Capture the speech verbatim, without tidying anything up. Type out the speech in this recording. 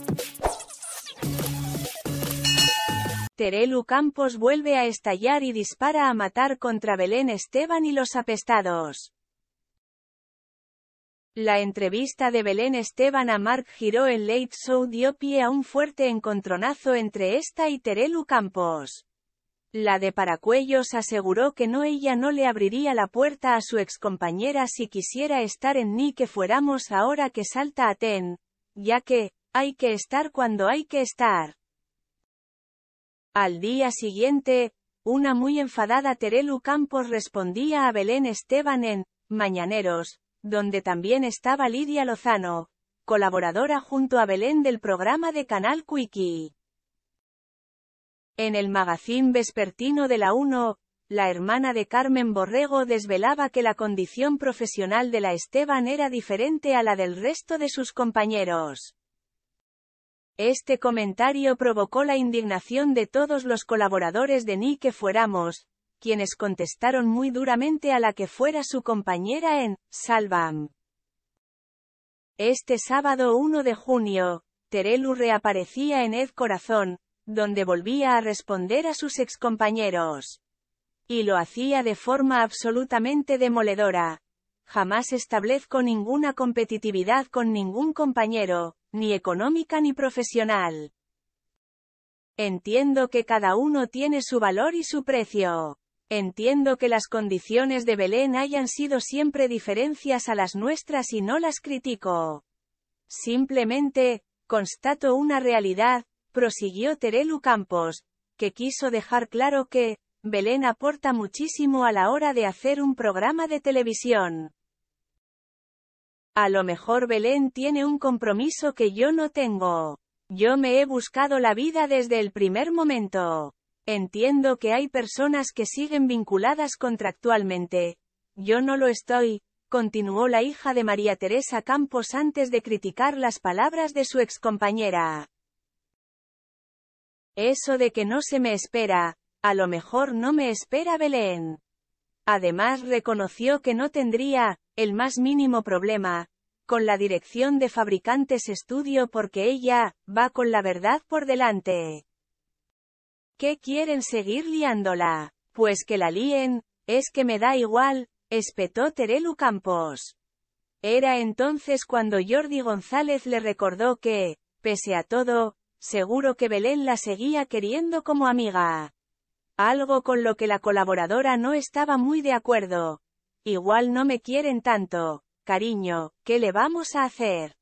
Terelu Campos vuelve a estallar y dispara a matar contra Belén Esteban y los apestados. La entrevista de Belén Esteban a Marc Giró en Late Show dio pie a un fuerte encontronazo entre esta y Terelu Campos. La de Paracuellos aseguró que no ella no le abriría la puerta a su excompañera si quisiera estar en Ni que fuéramos ahora que salta a Ten, ya que, hay que estar cuando hay que estar. Al día siguiente, una muy enfadada Terelu Campos respondía a Belén Esteban en Mañaneros, donde también estaba Lidia Lozano, colaboradora junto a Belén del programa de Canal Quickie. En el magazín vespertino de la uno, la hermana de Carmen Borrego desvelaba que la condición profesional de la Esteban era diferente a la del resto de sus compañeros. Este comentario provocó la indignación de todos los colaboradores de Ni que fuéramos, quienes contestaron muy duramente a la que fuera su compañera en Sálvam. Este sábado uno de junio, Terelu reaparecía en Ed Corazón, donde volvía a responder a sus excompañeros. Y lo hacía de forma absolutamente demoledora. Jamás establezco ninguna competitividad con ningún compañero, ni económica ni profesional. Entiendo que cada uno tiene su valor y su precio. Entiendo que las condiciones de Belén hayan sido siempre diferencias a las nuestras y no las critico. Simplemente, constato una realidad, prosiguió Terelu Campos, que quiso dejar claro que, Belén aporta muchísimo a la hora de hacer un programa de televisión. A lo mejor Belén tiene un compromiso que yo no tengo. Yo me he buscado la vida desde el primer momento. Entiendo que hay personas que siguen vinculadas contractualmente. Yo no lo estoy, continuó la hija de María Teresa Campos antes de criticar las palabras de su excompañera. Eso de que no se me espera, a lo mejor no me espera Belén. Además reconoció que no tendría, el más mínimo problema, con la dirección de Fabricantes Estudio porque ella, va con la verdad por delante. ¿Qué quieren seguir liándola? Pues que la líen, es que me da igual, espetó Terelu Campos. Era entonces cuando Jordi González le recordó que, pese a todo, seguro que Belén la seguía queriendo como amiga. Algo con lo que la colaboradora no estaba muy de acuerdo. Igual no me quieren tanto, cariño, ¿qué le vamos a hacer?